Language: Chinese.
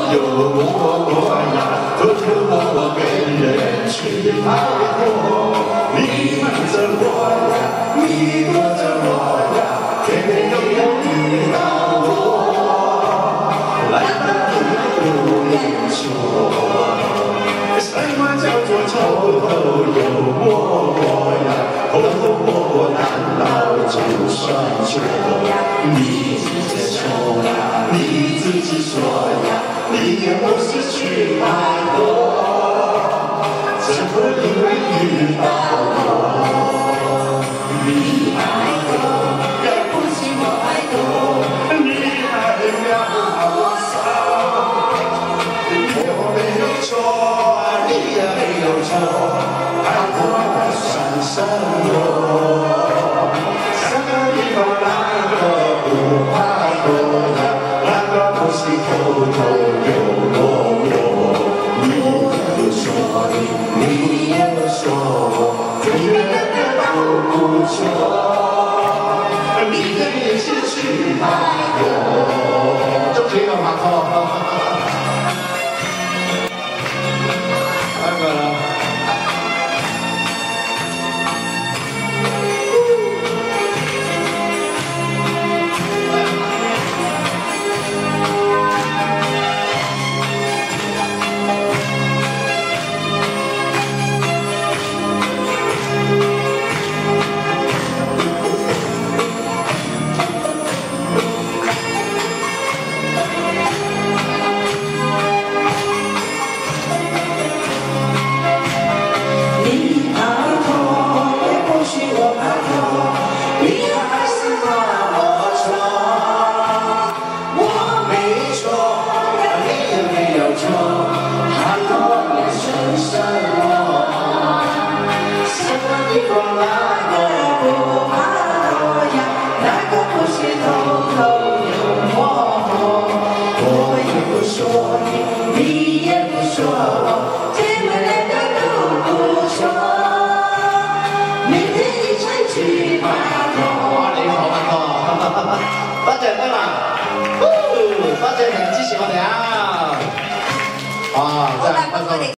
有我呀，偷偷我跟人去爱过。你瞒着我呀，你躲着我呀，偏偏又遇到我，来到不言说。什么叫做偷偷又摸摸呀？偷偷摸摸难道就算错？你自己说呀，你自己说呀，你也不是去爱过，只不过因为遇到我，你爱我，也不是我爱多，你爱了我少，我没有错。你也没有错，爱过算什么？什么地方哪个不怕多呀？哪个不是偷偷又摸摸？你也不说你也不说我，最远的都不错。你的也是去爱过，就这个嘛，你也不说我，天不亮的都不说，明天一再去拜托。你好拜托，多謝得啦，多謝明支持我哋啊！哇，真係不錯。